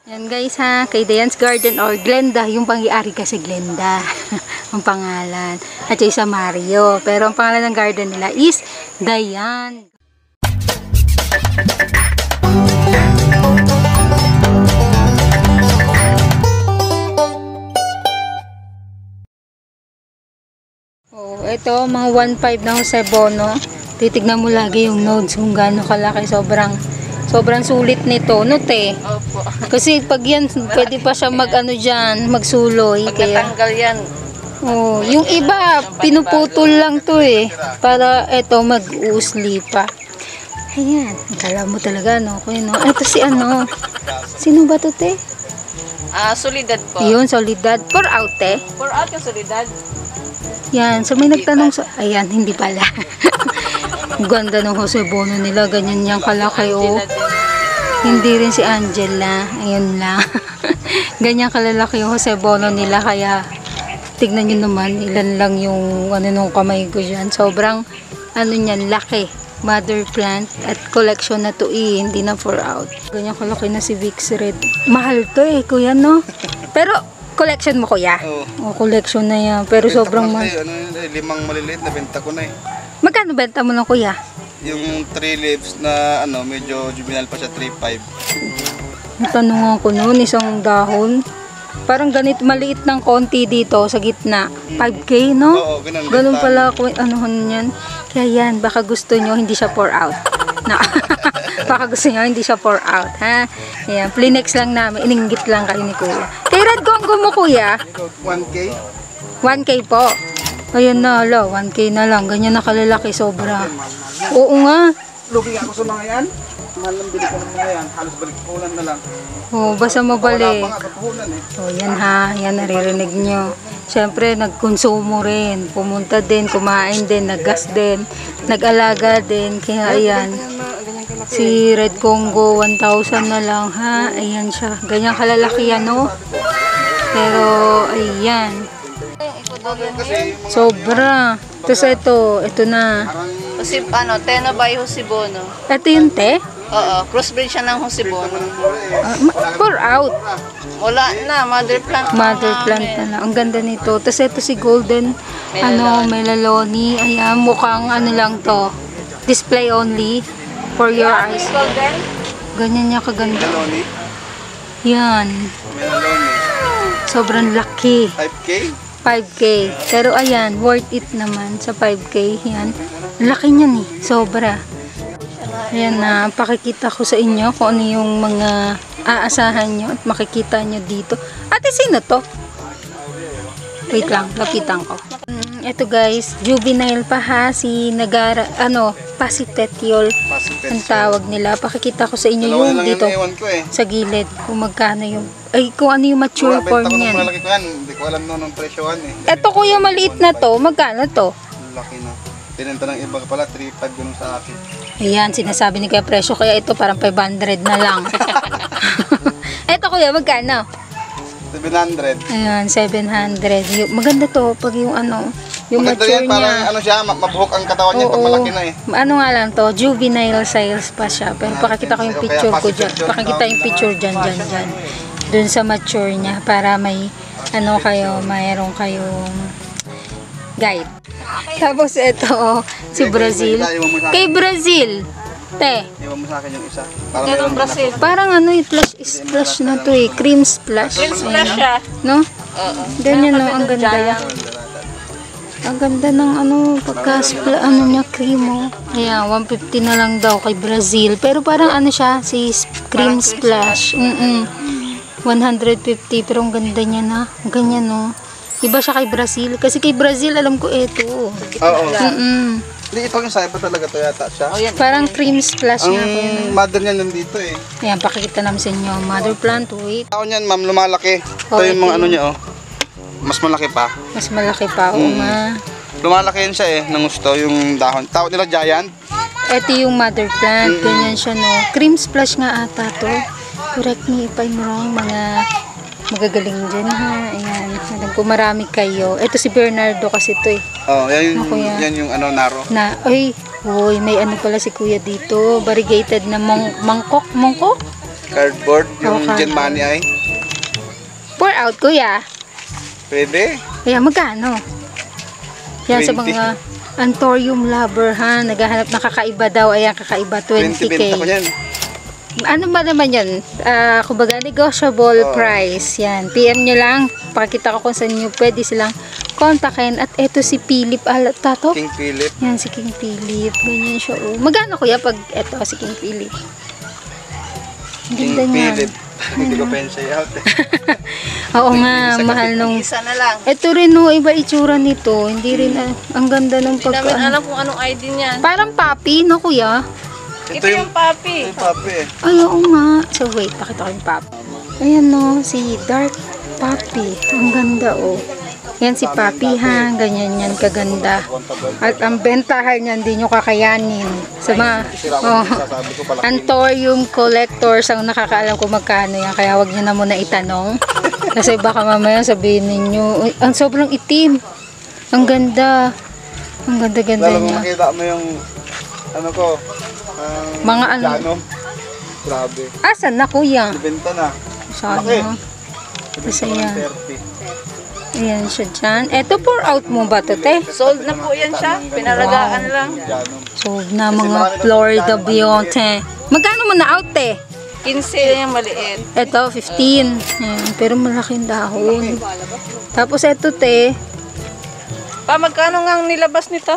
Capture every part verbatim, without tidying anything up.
Yan guys ha, kay Dayan's Garden or Glenda, yung pang-iari kasi Glenda ang pangalan. At yung isa Mario, pero ang pangalan ng garden nila is Dayan. Oh, ito mga one five na Jose Bono. Titignan mo lagi yung nodes kung gaano kalaki, sobrang Sobrang sulit nito, no te? Opo. Kasi pag yan, pwede pa siya mag-ano dyan, magsuloy. Pag Kaya, natanggal yan. oh, yung iba, pinuputol lang to eh. Para eto, mag-uusli pa. Ayan, akala mo talaga, no? Kuya, no? Ito si ano? Sino ba to, te? Ah, solidad po. Yun, solidad. For out, te? For out yung solidad. Yan, so may nagtanong sa... Ayan, hindi pala. Ganda ng Jose Bono nila, ganyan niyang kalaki, oh. Hindi rin si Angela, ayun lang. Ganyan kalalaki yung Jose Bono nila, kaya tignan nyo naman, ilan lang yung ano nung kamay ko dyan. Sobrang, ano niyan, laki. Mother plant at collection na to eh, hindi na for out. Ganyan kalaki na si Vicks Red. Mahal to eh, kuya, no? Pero, collection mo, kuya? Oo. Oh, collection na yan, pero benta sobrang mahal. Ano, limang maliliit na benta ko na eh. Magkano benta mo lang, kuya? Yung three leaves na ano, medyo juvenile pa siya, three five. Natanungan ko noon, isang dahon. Parang ganit, maliit ng konti dito sa gitna. five K, no? Oo, ganun. Ganun pala ako, anuhan yan. Kaya yan, baka gusto nyo, hindi siya pour out. No. Baka gusto nyo, hindi siya pour out, ha? Yan, Plinex lang namin, ininggit lang kayo ni kuya. Kay Red Congo mo, kuya? one K? one K po. Ayan na, alo, one K na lang. Ganyan na kalalaki, sobra. Oo nga. Lugi ako sa mga yan. Mahal lang bili ko ng mga yan. Halos balik puhunan na lang. Oo, basta mabalik. Wala pa nga sa puhunan eh. O yan ha, yan naririnig nyo. Siyempre nagkonsumo rin, pumunta din, kumain din, naggas din, nag-alaga din. Kaya ayan, si Red Congo one thousand na lang ha, ayan siya. Ganyan kalalaki yan, no? Pero ayan, sobra. Tapos ito, ito na. Kasi ano, Teno by Jose Bono. Ito yung te? Oo, crossbreed siya ng Jose Bono. Uh, pour out. Wala na, mother plant. Mother plant na lang. Ang ganda nito. Tapos ito si Golden, ano, Melaloni. Ayan, mukhang ano lang to. Display only for your eyes. Golden? Ganyan niya kaganda. Meloni? Yan. Meloni. Sobrang laki. five K? five K. Pero ayan, worth it naman sa five K. Yan. Laki niyan eh. Sobra. Ayan na, pakikita ko sa inyo kung ano yung mga aasahan nyo at makikita nyo dito. Ate, sino to? Wait lang, lapitan ko. Mm, ito guys, juvenile pa ha, si Nagara, ano, Pasitetiol ang tawag nila. Pakikita ko sa inyo yung dito eh. sa gilid, kung magkano yung, ay kung ano yung mature form niyan. Malaki ko yan, hindi ko alam noon ang presyohan eh. Ito kuya, maliit na to, magkano to? Laki na. Tinenta ng iba pala, three five ganun sa akin. Ayan, sinasabi ni kaya presyo, kaya ito parang five hundred na lang. Ito kuya, magkano? seven hundred. Ayan, seven hundred. Yung, maganda to, pag yung ano, yung Maganda mature yan, parang niya. ano siya, mabuhok ang katawan niya pag malaki na eh. Ano nga lang to, juvenile sales pa siya. Pero pakikita ko yung picture ko dyan. Pakikita yung picture dyan, dyan, dyan. Dun sa mature niya, para may, ano kayo, mayroon kayong guide. Tapos ito, oh, si Brazil. Kay Brazil, te. Iwan mo sa akin yung isa. Para Ganun Brazil. Parang ano, eh, flash splash na to eh. Cream splash. Cream splash siya. No? Oo. Ganyan no, ang ganda. Ang ganda ng ano, pagka-spla, ano niya, cream oh. Ayan, one fifty na lang daw kay Brazil. Pero parang ano siya, si cream splash. Mm -mm. one fifty, pero ang ganda niya na. Ganyan no. Iba siya kay Brazil. Kasi kay Brazil, alam ko ito. Oo. Mm -mm. Hindi, ito yung saiba talaga to yata siya. Oh, yan. Parang cream splash nga po yun. Ang mother niya nandito eh. Ayan, pakikita namin sa inyo. Mother plant, wait. Tao niyan, ma'am, lumalaki. Oh, Ito yung ito mga ano yun. niya oh. Mas malaki pa. Mas malaki pa, oo Mm. nga. Lumalaki yun siya eh, ng gusto, yung dahon. Tawag nila giant. Ito yung mother plant. Ganyan siya, no. Cream splash nga ata to. Correct me if I'm wrong, mga magagaling dyan ha. Ayan, alam ko marami kayo. Ito si Bernardo kasi to eh. Oh, yan yung, Ako yan. yan yung ano, naro. Na, ay, uy, may ano pala si kuya dito. Variegated na mong, mangkok, mangkok? Cardboard, yung Okay. Gen Money ay. Pour out, kuya. Pwede. Kaya magkano? Yan sa twenty. mga Antorium lover ha. Naghahanap ng kakaiba daw. Ayan, kakaiba. twenty twenty K. benta ko yan. Ano ba naman yan? Ah, kumbaga, negotiable Oo. price. Yan. P M nyo lang. Pakita ko kung saan nyo pwede silang kontakin. At eto si Philip. Ah, tato? King Philip. Yan, si King Philip. Ganyan siya. Oh. Magkano kuya pag eto si King Philip? Ang King ganda niyan. Philip. Hindi ko pensay out eh. Oo nga, Isa mahal nung... Isa na lang. Ito rin no, iba itsura nito. Hindi rin, ah, ang ganda ng Hindi namin pagka... alam kung anong I D niyan. Parang papi, no kuya? Ito yung papi. Yung papi eh. Ay, oo nga. So, wait, pakita ko yung papi. Ayan no, si Dark Papi. Ang ganda oh. Yan si Papi ha, ganyan yan kaganda. At ang bentahan niyan, hindi nyo kakayanin. Sa mga oh, Sasabi ko pala. Antorium collectors ang nakakaalam kung magkano yan. Kaya wag nyo na muna itanong. Kasi baka mamaya sabihin ninyo, "Uy, ang sobrang itim. Ang ganda. Ang ganda-ganda Lalo kung niya. makita mo yung ano ko. ang Mga ano? piano. Grabe. Asan na kuya? Nabenta na. Sana. Kasi yan. thirty. Ayan siya dyan. Eto, pour out mo ba ito, te? Sold na po yan siya. Pinalagaan lang. Piano. So, na mga Florida Bionte. Magkano mo na out, te? quince yung maliit. Ito, fifteen. Ayan, pero malaking dahon. Tapos ito, te. Pa, magkano nga ang nilabas nito?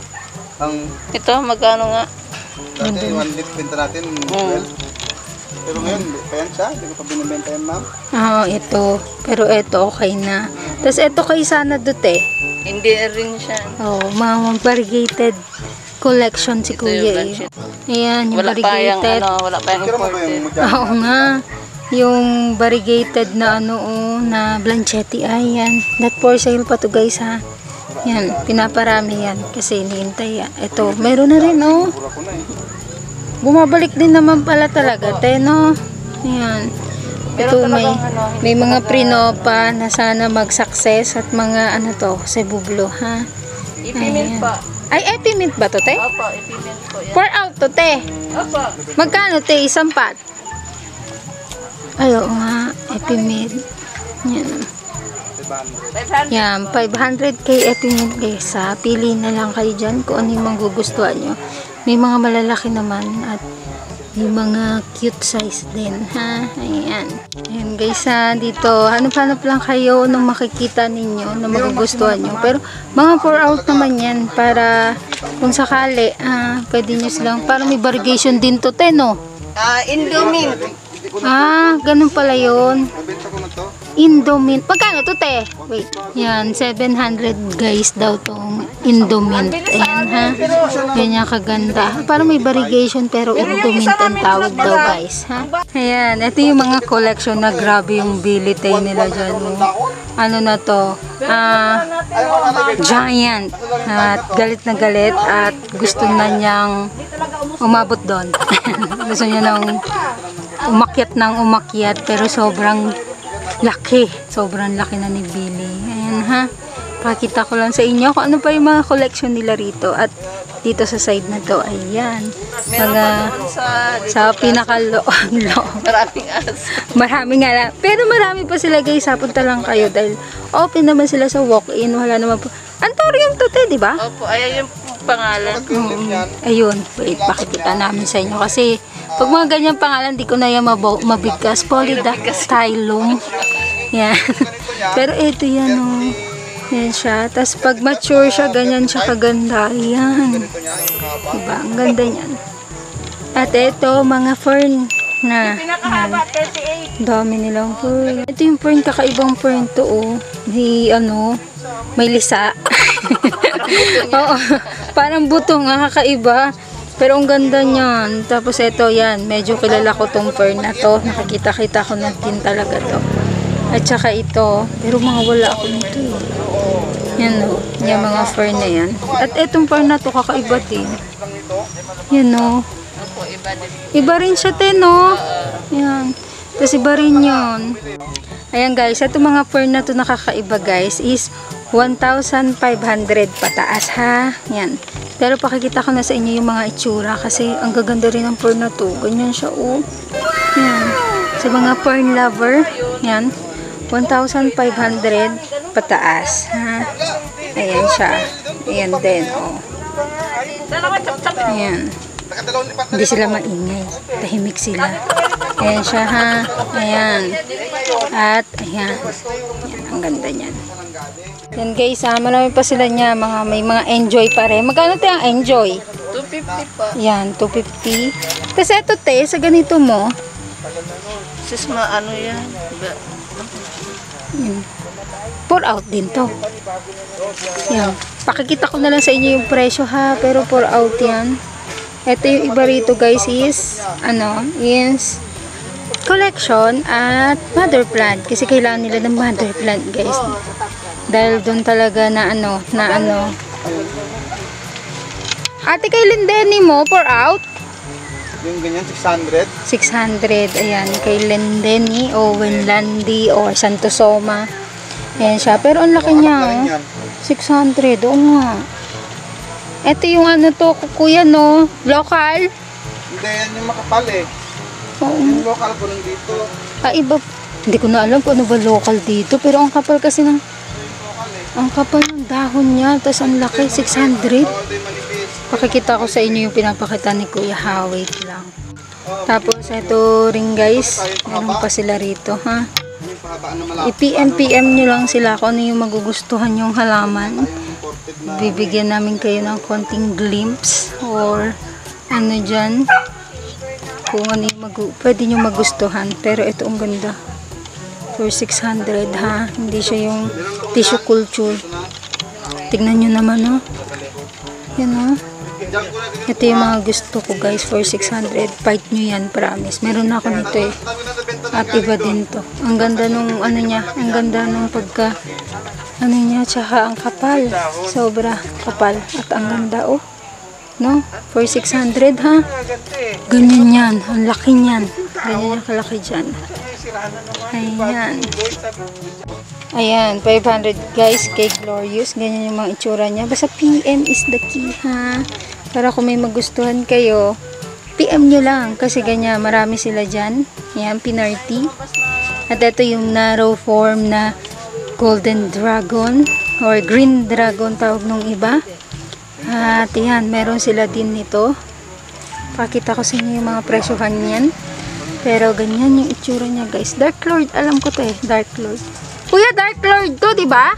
Ang Ito, magkano nga? dati one lit benta natin. twelve. Pero ngayon, pa yan siya. Hindi ko pa binibenta yan, ma'am. Ah, ito. Pero ito, okay na. Tapos ito kay sana doon, te. Hindi rin siya. Oh, mga variegated collection si Ito yung kuya. Eh. blanket. Ayan, yung Wala pa yung variegated. ano, wala pa yung Kira mo ba imported. yung mudyan? Oo nga. Yung variegated na ano, oh, na blanchetti. Ayan. That for sale pa to guys ha. Yan, pinaparami yan. Kasi hinihintay yan. Ito, meron na rin oh. Pura ko na eh. Bumabalik din naman pala talaga, te, no? Ayan. Ito may, may mga prinopa na sana mag-success at mga ano to, Cebu ha? Ipimint pa. Ay, epimint ba to, te? Opo, ipimint po yan. Pour out to, te. Opo. Magkano, te? Isang pat? Ay, oo nga. Epimint. Yan. five hundred. Yan, five hundred K epimint guys ha. Pili na lang kayo dyan kung ano yung magugustuhan nyo. May mga malalaki naman at may mga cute size din ha. Ayan. Ayan guys ha. Dito, hanap-hanap lang kayo nung makikita ninyo na magugustuhan nyo. Pero mga pour out naman yan para kung sakali, ah, pwede nyo silang, para may variegation din to, te, no? Ah, Indomint. Ah, ganun pala yun. Nabenta ko na to. Indomint. Pagkano to, te? Wait. Yan, seven hundred guys daw tong Indomint. Ayan, ha? Ganyan kaganda. Parang may variegation pero Indomint ang tawag daw, guys, ha? Ayan, ito yung mga collection na grabe yung bilitay nila dyan. Oh. Ano na to? Ah, giant. At galit na galit at gusto na niyang umabot doon. Gusto niya nang umakyat ng umakyat pero sobrang laki. Sobrang laki na ni Billy. Ayan ha. Pakita ko lang sa inyo kung ano pa yung mga collection nila rito. At dito sa side na to, ayan. Mga Sa, sa pinakalo. maraming aso. Marami nga lang. Pero marami pa sila guys. Punta lang kayo dahil open naman sila sa walk-in. Wala naman po. Antorium to, te, di ba? Opo, ayan yung pangalan. Ayun, wait, pakikita namin sa inyo kasi pag mga ganyang pangalan, di ko na yan mabo- mabigkas. Polydactylum. Yan. Pero ito yan, oh. Yan siya. Tapos pag mature siya, ganyan siya kaganda. Yan. Diba? Ang ganda niyan. At ito, mga fern na. Pinakahaba, thirty-eight. Dami nilang fern. Ito yung fern, kakaibang fern to, oh. Di, ano, may lisa. Oo. Parang buto nga, kakaiba. Pero ang ganda niyan. Tapos ito, yan. Medyo kilala ko tong fern na to. Nakikita-kita ko na din talaga to. At saka ito. Pero mga wala ako nito eh. Yan o. Yung mga fern na yan. At itong fern na to, kakaiba din. Yan o. Opo, iba din. Iba rin siya, te, no? Yan. Tapos iba rin yun. Ayan guys, ito mga fern na to nakakaiba guys is one thousand five hundred pataas ha. Yan. Pero pakikita ko na sa inyo yung mga itsura kasi ang gaganda rin ng fern na to. Ganyan siya oh. Yan. Sa mga fern lover, yan, one thousand five hundred pataas. Ha? Ayan siya. Ayan din, oh. Ayan. Hindi sila maingay. Tahimik sila. Ayan siya, ha. Ayan. At, ayan. Ayan, ang ganda niyan. Yan guys, ha. Marami pa sila niya. Mga, may mga enjoy pa rin. Magkano tayo ang enjoy? two fifty pa. Yan, two fifty. Tapos eto te, sa ganito mo, Sis, ma, ano yan? Ba- yan. Pour out din to. Yan. Pakikita ko na lang sa inyo yung presyo ha, pero pour out yan. Ito yung iba rito guys is, ano, is collection at mother plant. Kasi kailangan nila ng mother plant guys. Dahil doon talaga na ano, na ano. Ate, kay Lindeni mo, pour out? Yung ganyan, six hundred. six hundred. Ayan, kay Lindeni, Owen Landi, or Santosoma. Ayan siya. Pero ang laki niya, oh. six hundred. Oo nga. Ito yung ano to, kuya, no? Local? Hindi, yan yung makapal eh. Oo. Yung local po nung dito. Ah, iba. Hindi ko na alam kung ano ba local dito. Pero ang kapal kasi ng... Ang kapal ng dahon niya. Tapos ang laki, six hundred. Oo, ito yung manipis. Pakikita ko sa inyo yung pinapakita ni Kuya ha. Wait lang. Tapos ito rin guys. Meron pa sila rito, ha? Yung pahabaan na malaki. I-P M P M nyo lang sila kung ano yung magugustuhan yung halaman. Bibigyan namin kayo ng konting glimpse or ano dyan. Kung ano yung magu pwede nyo magustuhan. Pero ito ang ganda. For six hundred ha. Hindi siya yung tissue culture. Tignan nyo naman, no? Yan, no? Ito yung mga gusto ko guys for six hundred. Fight nyo yan, promise. Meron na ako nito eh. At iba din to. Ang ganda nung ano niya. Ang ganda nung pagka ano niya. Tsaka ang kapal. Sobra kapal. At ang ganda oh. No? For six hundred ha. Ganyan yan. Ang laki niyan. Ganyan yung kalaki dyan. Ayan. Ayan. five hundred guys. Kay Glorious. Ganyan yung mga itsura niya. Basta P M is the key ha. Para kung may magustuhan kayo, P M nyo lang. Kasi ganyan, marami sila dyan. Yan, pinarty. At ito yung narrow form na golden dragon or green dragon tawag nung iba. At yan, meron sila din nito. Pakita ko sa inyo yung mga presyohan yan. Pero ganyan yung itsura niya guys. Dark Lord, alam ko to eh. Dark Lord. Kuya, Dark Lord to, diba?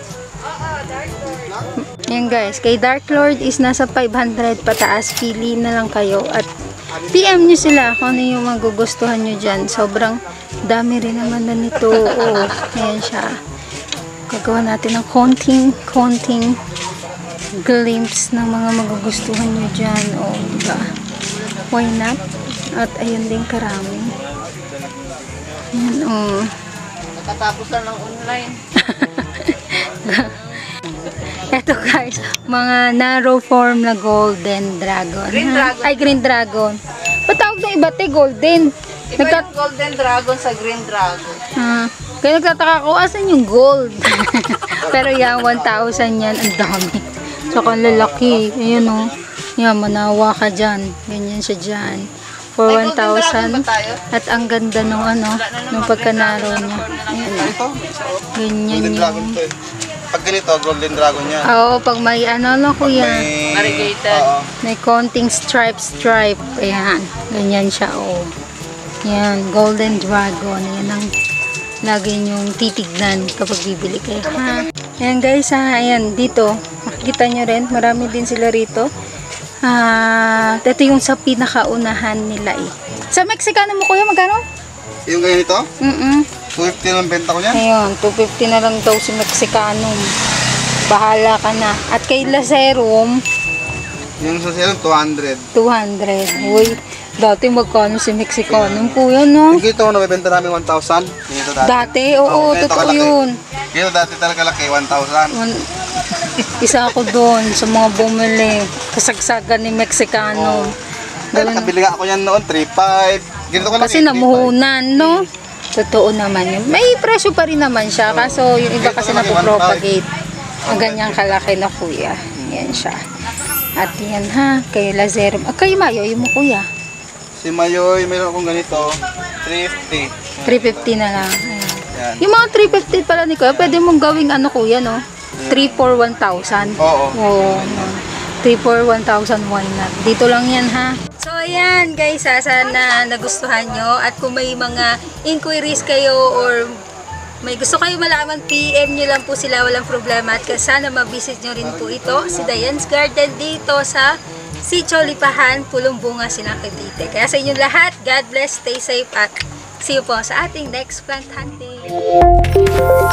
Yan guys, kay Dark Lord is nasa five hundred pataas. Pili na lang kayo at P M nyo sila kung ano yung magugustuhan nyo dyan. Sobrang dami rin naman na nito. Oo, ayan siya. Gagawa natin ng konting, konting glimpse ng mga magugustuhan nyo dyan. O, diba? Why not? At ayun din karami. Ayan, o. Nakatapos lang ng online. Eto guys, mga narrow form na golden dragon. Green ha? dragon. Ay, green dragon. Ba't tawag ng iba te, golden? Iba Nagkat yung golden dragon sa green dragon. Ah, kaya nagtataka ko, asan yung gold? Pero yan, one thousand yan, ang dami. Saka lalaki. Ayan o. Yan, manawa ka dyan. Ganyan siya dyan. For May one golden dragon thousand. ba tayo? At ang ganda nung ano, nung pagkanaro niya. Ayan o. Ito, Ganyan golden dragon yung... to eh. Pag ganito, golden dragon yan. Oo, pag may ano no kuya. May... Variegated. Oo. May konting stripe stripe. Ayan. Ganyan siya, oh. Yan. Golden dragon. Yan ang lagi nyong titignan kapag bibili kayo. Ha? Ayan guys, ha. Ayan. Dito. Makikita nyo rin. Marami din sila rito. Ah, ito yung sa pinakaunahan nila eh. Sa Mexicano mo kuya, magkano? Yung ganito, Mm-mm. two fifty lang benta ko yan. Ayun, two fifty na lang daw si Mexicano. Bahala ka na. At kay Lacerum, Yung sa serum, two hundred. two hundred. Uy, dati magkano si Mexicano? Kuya, no? Yung ganito, nabibenta namin one thousand. Ganito dati. Dati, oo, ganito totoo kalaki. yun. Ganito dati talaga laki, one thousand. One- Isa ako doon sa mga bumili. Kasagsagan ni Mexicano. Dahil Ganun. nakabili nga ako yan noon, three five. Ganito ko lang Kasi eh, namuhunan, no? Totoo naman yun. May presyo pa rin naman siya. Kaso yung iba kasi napopropagate. Ang ganyang kalaki na kuya. Yan siya. At yan ha, kay Lazerum. Ah, kay Mayo, yung mo kuya. Si Mayoy, mayroon akong ganito, three fifty. three fifty na lang. Ayan. Yan. Yung mga three fifty pala ni Kuya, pwede mong gawing ano Kuya, no? three for one thousand. Oo. Oo. three for one thousand, why not? Dito lang yan, ha? So, ayan, guys, ha? Sana nagustuhan nyo. At kung may mga inquiries kayo or may gusto kayo malaman, P M nyo lang po sila, walang problema. At sana mabisit nyo rin po ito, si Diane's Garden dito sa Sitio Lipahan, Pulong Bunga, Silang Cavite. Kaya sa inyong lahat, God bless, stay safe, at see you po sa ating next plant hunting.